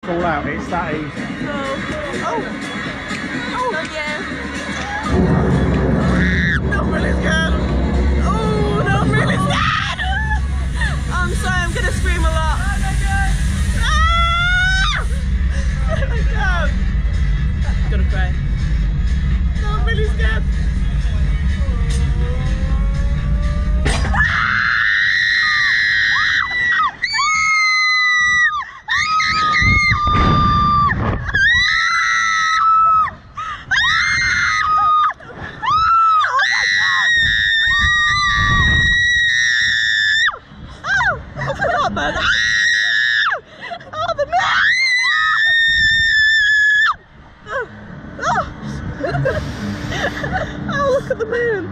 fall out. It's that easy. Oh, yeah. Not really scared. Oh, not really scared. I'm sorry, I'm gonna scream a lot. Oh my God. I'm gonna cry. No, I'm really scared. Oh, look at the moon!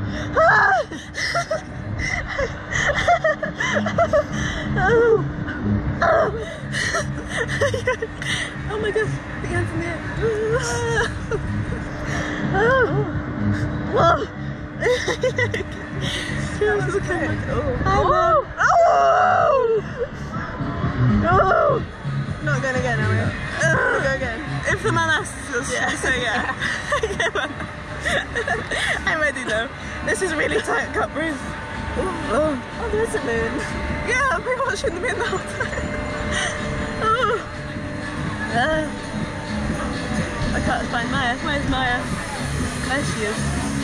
Oh my God, the ants in the air. Whoa! Feels okay. Oh! No! Not going again, are we? Go again. If the man asks us, yeah. So yeah. I'm ready though. This is really tight cut, Bruce. Oh, there's a moon. Yeah, I've been watching the moon the whole time. I can't find Maya. Where's Maya? There she is.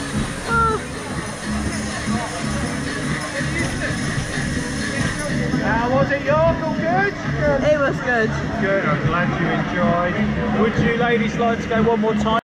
How was it, York? All good? It was good. Good, I'm glad you enjoyed. Would you ladies like to go one more time?